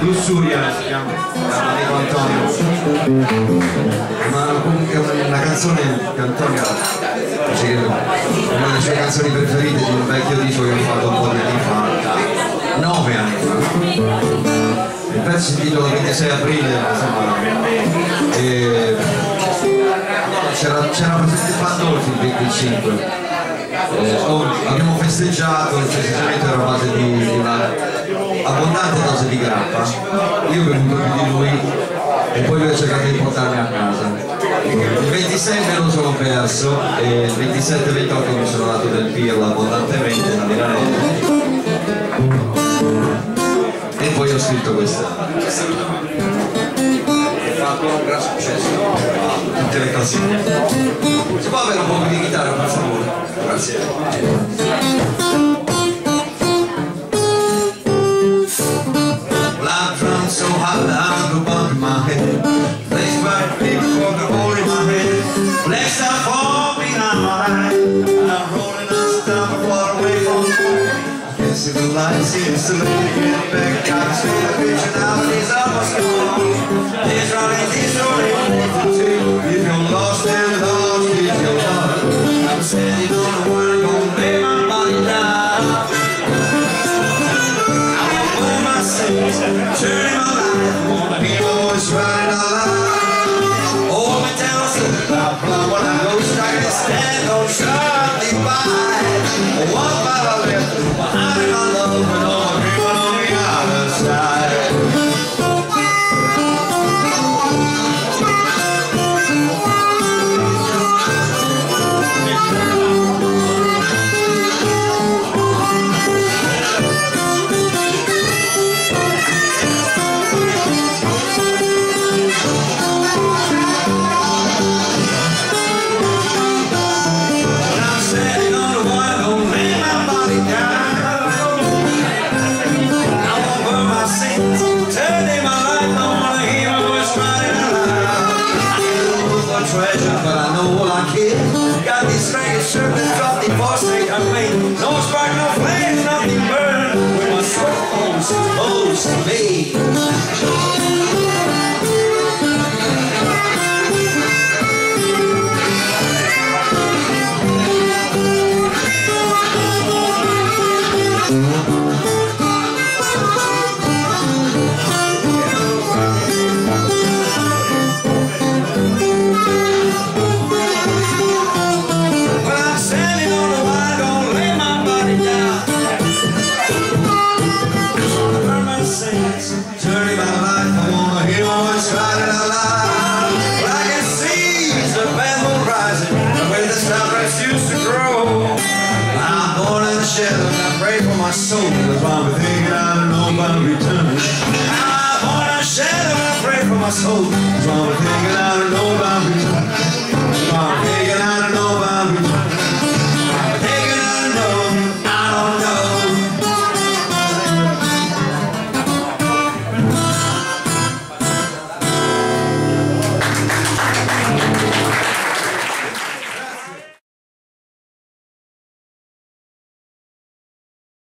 Lussuria si chiama, l'amico Antonio, ma comunque è una canzone che Antonio, una delle sue canzoni preferite di un vecchio disco che ho fatto un po' di anni fa, 9 anni fa. Il pezzo si intitola 26 aprile, insomma, c'era presente Pandolfi il 25. Abbiamo festeggiato, precisamente era base di una abbondante dose di grappa. Io ho bevuto più di lui e poi lui ha cercato di portarmi a casa. Il 26 me lo sono perso e il 27-28 mi sono dato del pirla abbondantemente da Milanello e poi ho scritto questa. Fa ancora un gran successo a tutte le canzoni. Si può avere un po' di chitarra per favore? Grazie. Well, I've drunk so hard that I'm the bump in my head. Place by people for the hole in my head. Legs are fall behind my eye. I'm rolling on stuff far away from me. I can see the lights, it's the lady getting back. I can see the picture now, but these are what's going on. This running, this rolling, if you're lost and lost, if you're lost, I'm standing on the one gonna lay my body down. I won't burn my sins, turning my life, wanna hear my voice riding all out. Hold me down, so I'll blow when I go strike and stand on sharply by. One by the left, behind my love, and all the people on the other side. But I know all I care. Got these strangers circles, drop the forsake I made. No spark, no flame, nothing burn. When my soul's supposed to be. Turning my life, I wanna hear my voice riding out loud. Well, I can see the bamboo rising where the starlight used to grow. I'm born in the shadow and I pray for my soul. That's why I'm thinking I don't know about returning. I'm born in the shadow and I pray for my soul. That's why I'm thinking I don't know about returning.